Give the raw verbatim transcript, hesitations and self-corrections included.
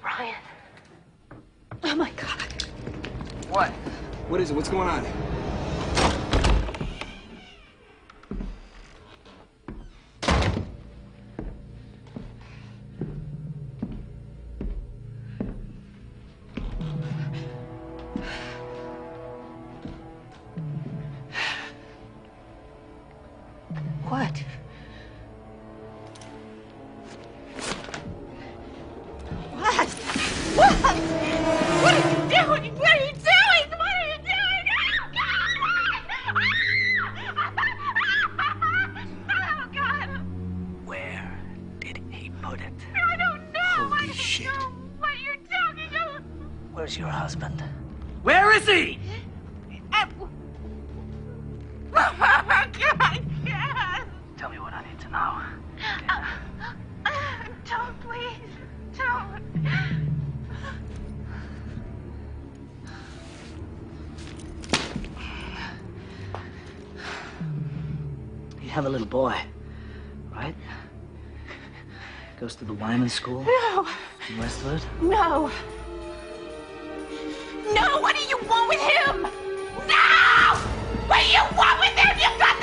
Brian. Oh, my God. What? What is it? What's going on? What? What? What? What are you doing? What are you doing? What are you doing? Oh, God! Where did he put it? I don't know. Holy I don't shit. know what you're talking about. Where's your husband? Where is he? Uh, Oh, my God! Yes! Tell me what I need to know. Uh, uh, don't, please. Don't. You have a little boy, right? Goes to the Wyman School No. in Westwood. No. No, what do you want with him? No! What do you want with him? You got